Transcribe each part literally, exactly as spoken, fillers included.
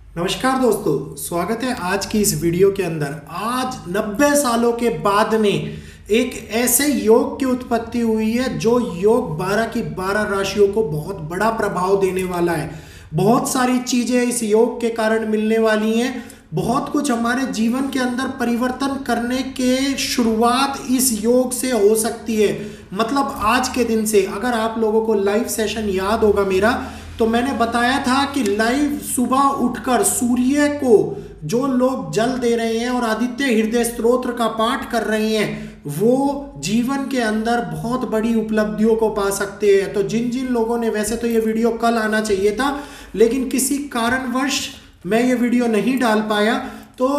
नमस्कार दोस्तों, स्वागत है आज की इस वीडियो के अंदर। आज नब्बे सालों के बाद में एक ऐसे योग की उत्पत्ति हुई है जो योग बारह की बारह राशियों को बहुत बड़ा प्रभाव देने वाला है। बहुत सारी चीजें इस योग के कारण मिलने वाली हैं। बहुत कुछ हमारे जीवन के अंदर परिवर्तन करने के शुरुआत इस योग से हो सकती है। मतलब आज के दिन से, अगर आप लोगों को लाइव सेशन याद होगा मेरा, तो मैंने बताया था कि लाइव सुबह उठकर सूर्य को जो लोग जल दे रहे हैं और आदित्य हृदय स्तोत्र का पाठ कर रहे हैं, वो जीवन के अंदर बहुत बड़ी उपलब्धियों को पा सकते हैं। तो जिन जिन लोगों ने, वैसे तो ये वीडियो कल आना चाहिए था, लेकिन किसी कारणवश मैं ये वीडियो नहीं डाल पाया। तो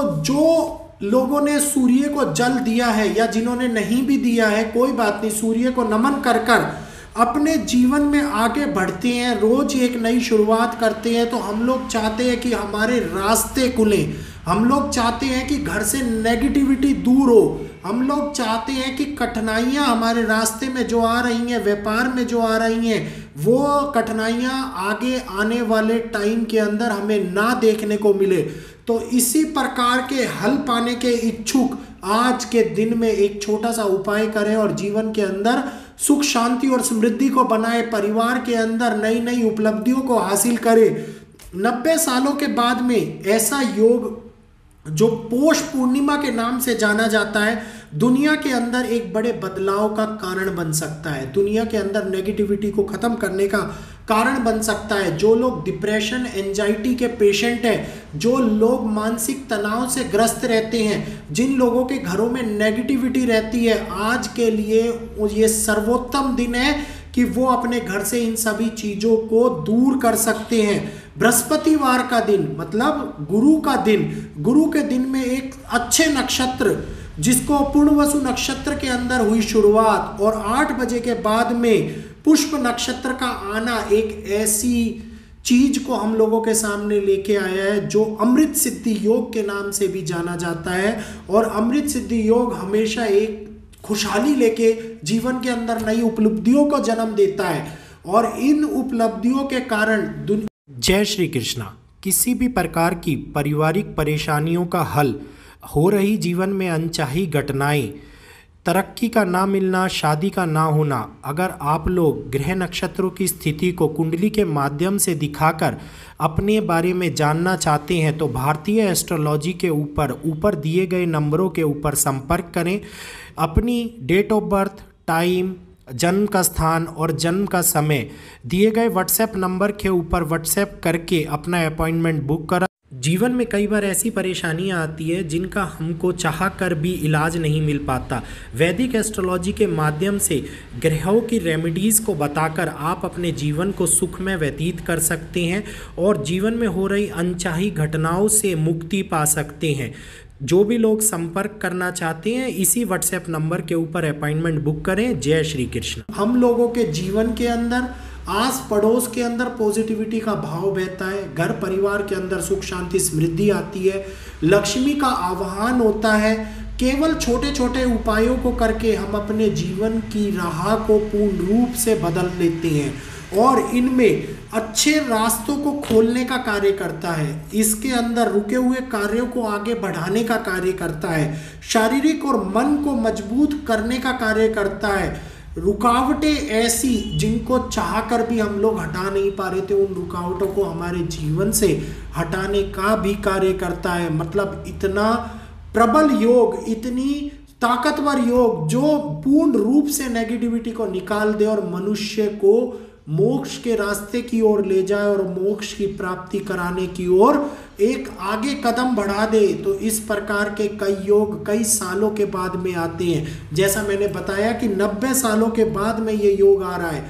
जो लोगों ने सूर्य को जल दिया है या जिन्होंने नहीं भी दिया है, कोई बात नहीं, सूर्य को नमन कर कर अपने जीवन में आगे बढ़ते हैं, रोज एक नई शुरुआत करते हैं। तो हम लोग चाहते हैं कि हमारे रास्ते खुलें, हम लोग चाहते हैं कि घर से नेगेटिविटी दूर हो, हम लोग चाहते हैं कि कठिनाइयां हमारे रास्ते में जो आ रही हैं, व्यापार में जो आ रही हैं, वो कठिनाइयां आगे आने वाले टाइम के अंदर हमें ना देखने को मिले। तो इसी प्रकार के हल पाने के इच्छुक आज के दिन में एक छोटा सा उपाय करें और जीवन के अंदर सुख शांति और समृद्धि को बनाए, परिवार के अंदर नई नई उपलब्धियों को हासिल करें। नब्बे सालों के बाद में ऐसा योग जो पौष पूर्णिमा के नाम से जाना जाता है, दुनिया के अंदर एक बड़े बदलाव का कारण बन सकता है, दुनिया के अंदर नेगेटिविटी को खत्म करने का कारण बन सकता है। जो लोग डिप्रेशन, एंजाइटी के पेशेंट हैं, जो लोग मानसिक तनाव से ग्रस्त रहते हैं, जिन लोगों के घरों में नेगेटिविटी रहती है, आज के लिए ये सर्वोत्तम दिन है कि वो अपने घर से इन सभी चीजों को दूर कर सकते हैं। बृहस्पतिवार का दिन, मतलब गुरु का दिन, गुरु के दिन में एक अच्छे नक्षत्र जिसको पूर्णवसु नक्षत्र के अंदर हुई शुरुआत और आठ बजे के बाद में पुष्प नक्षत्र का आना एक ऐसी चीज को हम लोगों के सामने लेके आया है जो अमृत सिद्धि योग के नाम से भी जाना जाता है। और अमृत सिद्धि योग हमेशा एक खुशहाली लेके जीवन के अंदर नई उपलब्धियों को जन्म देता है और इन उपलब्धियों के कारण जय श्री कृष्णा। किसी भी प्रकार की पारिवारिक परेशानियों का हल, हो रही जीवन में अनचाही घटनाएं, तरक्की का ना मिलना, शादी का ना होना, अगर आप लोग ग्रह नक्षत्रों की स्थिति को कुंडली के माध्यम से दिखाकर अपने बारे में जानना चाहते हैं तो भारतीय एस्ट्रोलॉजी के ऊपर ऊपर दिए गए नंबरों के ऊपर संपर्क करें। अपनी डेट ऑफ बर्थ, टाइम, जन्म का स्थान और जन्म का समय दिए गए व्हाट्सएप नंबर के ऊपर व्हाट्सएप करके अपना अपॉइंटमेंट बुक करा। जीवन में कई बार ऐसी परेशानियां आती है जिनका हमको चाह कर भी इलाज नहीं मिल पाता। वैदिक एस्ट्रोलॉजी के माध्यम से ग्रहों की रेमेडीज़ को बताकर आप अपने जीवन को सुखमय व्यतीत कर सकते हैं और जीवन में हो रही अनचाही घटनाओं से मुक्ति पा सकते हैं। जो भी लोग संपर्क करना चाहते हैं, इसी व्हाट्सएप नंबर के ऊपर अपॉइंटमेंट बुक करें। जय श्री कृष्ण। हम लोगों के जीवन के अंदर, आस पड़ोस के अंदर पॉजिटिविटी का भाव बहता है, घर परिवार के अंदर सुख शांति समृद्धि आती है, लक्ष्मी का आवाहन होता है। केवल छोटे छोटे उपायों को करके हम अपने जीवन की राह को पूर्ण रूप से बदल लेते हैं और इनमें अच्छे रास्तों को खोलने का कार्य करता है। इसके अंदर रुके हुए कार्यों को आगे बढ़ाने का कार्य करता है, शारीरिक और मन को मजबूत करने का कार्य करता है। रुकावटें ऐसी जिनको चाहकर भी हम लोग हटा नहीं पा रहे थे, उन रुकावटों को हमारे जीवन से हटाने का भी कार्य करता है। मतलब इतना प्रबल योग, इतनी ताकतवर योग जो पूर्ण रूप से नेगेटिविटी को निकाल दे और मनुष्य को मोक्ष के रास्ते की ओर ले जाए और मोक्ष की प्राप्ति कराने की ओर एक आगे कदम बढ़ा दे। तो इस प्रकार के कई योग कई सालों के बाद में आते हैं। जैसा मैंने बताया कि नब्बे सालों के बाद में ये योग आ रहा है।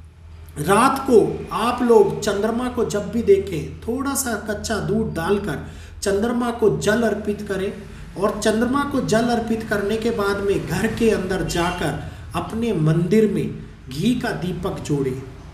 रात को आप लोग चंद्रमा को जब भी देखें, थोड़ा सा कच्चा दूध डालकर चंद्रमा को जल अर्पित करें और चंद्रमा को जल अर्पित करने के बाद में घर के अंदर जाकर अपने मंदिर में घी का दीपक जोड़ें,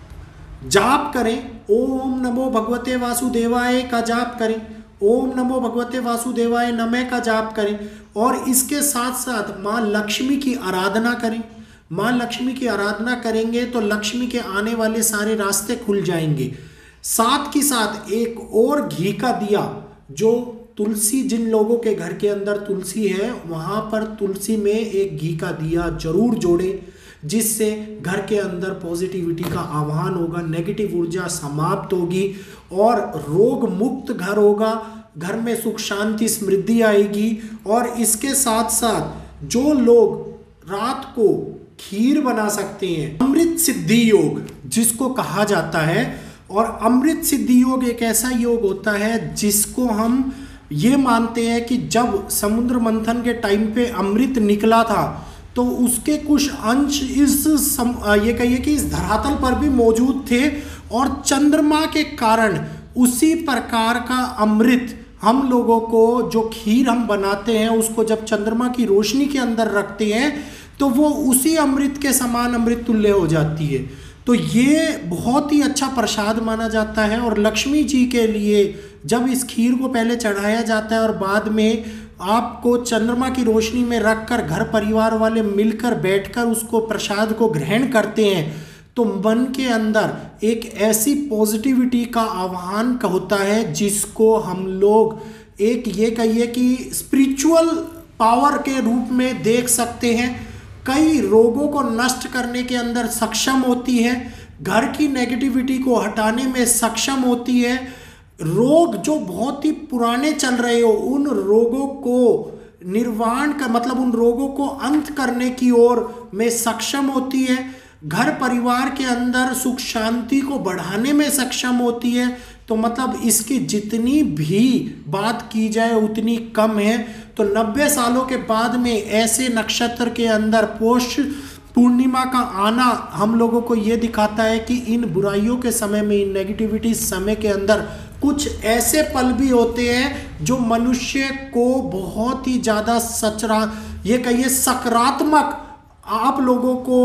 जाप करें, ओम नमो भगवते वासुदेवाय का जाप करें, ओम नमो भगवते वासुदेवाय नमः का जाप करें और इसके साथ साथ माँ लक्ष्मी की आराधना करें। माँ लक्ष्मी की आराधना करेंगे तो लक्ष्मी के आने वाले सारे रास्ते खुल जाएंगे। साथ ही साथ एक और घी का दिया, जो तुलसी, जिन लोगों के घर के अंदर तुलसी है वहां पर तुलसी में एक घी का दिया जरूर जोड़े, जिससे घर के अंदर पॉजिटिविटी का आह्वान होगा, नेगेटिव ऊर्जा समाप्त होगी और रोग मुक्त घर होगा, घर में सुख शांति समृद्धि आएगी। और इसके साथ साथ जो लोग रात को खीर बना सकते हैं, अमृत सिद्धि योग जिसको कहा जाता है, और अमृत सिद्धि योग एक ऐसा योग होता है जिसको हम ये मानते हैं कि जब समुद्र मंथन के टाइम पे अमृत निकला था तो उसके कुछ अंश इस सम, ये कहिए कि इस धरातल पर भी मौजूद थे, और चंद्रमा के कारण उसी प्रकार का अमृत हम लोगों को, जो खीर हम बनाते हैं उसको जब चंद्रमा की रोशनी के अंदर रखते हैं तो वो उसी अमृत के समान अमृत तुल्य हो जाती है। तो ये बहुत ही अच्छा प्रसाद माना जाता है। और लक्ष्मी जी के लिए जब इस खीर को पहले चढ़ाया जाता है और बाद में आपको चंद्रमा की रोशनी में रखकर घर परिवार वाले मिलकर बैठकर उसको प्रसाद को ग्रहण करते हैं, तो मन के अंदर एक ऐसी पॉजिटिविटी का आह्वान होता है जिसको हम लोग एक ये कहिए कि स्पिरिचुअल पावर के रूप में देख सकते हैं। कई रोगों को नष्ट करने के अंदर सक्षम होती है, घर की नेगेटिविटी को हटाने में सक्षम होती है, रोग जो बहुत ही पुराने चल रहे हो उन रोगों को निर्वाण का मतलब उन रोगों को अंत करने की ओर में सक्षम होती है, घर परिवार के अंदर सुख शांति को बढ़ाने में सक्षम होती है। तो मतलब इसकी जितनी भी बात की जाए उतनी कम है। तो नब्बे सालों के बाद में ऐसे नक्षत्र के अंदर पौष पूर्णिमा का आना हम लोगों को ये दिखाता है कि इन बुराइयों के समय में, इन नेगेटिविटी समय के अंदर कुछ ऐसे पल भी होते हैं जो मनुष्य को बहुत ही ज़्यादा सचरा ये कहिए सकारात्मक आप लोगों को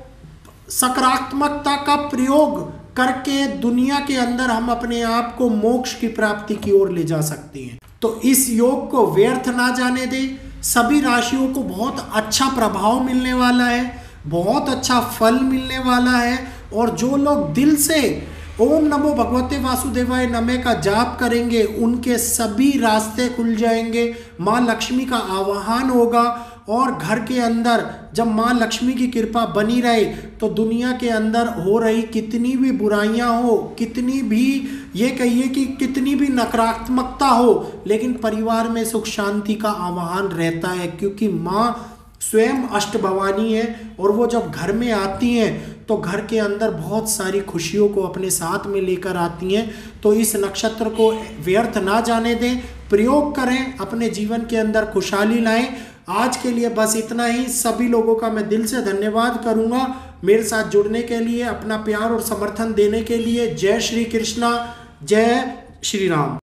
सकारात्मकता का प्रयोग करके दुनिया के अंदर हम अपने आप को मोक्ष की प्राप्ति की ओर ले जा सकते हैं। तो इस योग को व्यर्थ ना जाने दें। सभी राशियों को बहुत अच्छा प्रभाव मिलने वाला है, बहुत अच्छा फल मिलने वाला है। और जो लोग दिल से ओम नमो भगवते वासुदेवाय नमः का जाप करेंगे उनके सभी रास्ते खुल जाएंगे, माँ लक्ष्मी का आवाहन होगा। और घर के अंदर जब माँ लक्ष्मी की कृपा बनी रहे तो दुनिया के अंदर हो रही कितनी भी बुराइयां हो, कितनी भी ये कहिए कि कितनी भी नकारात्मकता हो, लेकिन परिवार में सुख शांति का आवाहन रहता है, क्योंकि माँ स्वयं अष्टभवानी है। और वो जब घर में आती हैं तो घर के अंदर बहुत सारी खुशियों को अपने साथ में लेकर आती हैं। तो इस नक्षत्र को व्यर्थ ना जाने दें, प्रयोग करें, अपने जीवन के अंदर खुशहाली लाएं। आज के लिए बस इतना ही। सभी लोगों का मैं दिल से धन्यवाद करूंगा मेरे साथ जुड़ने के लिए, अपना प्यार और समर्थन देने के लिए। जय श्री कृष्णा, जय श्री राम।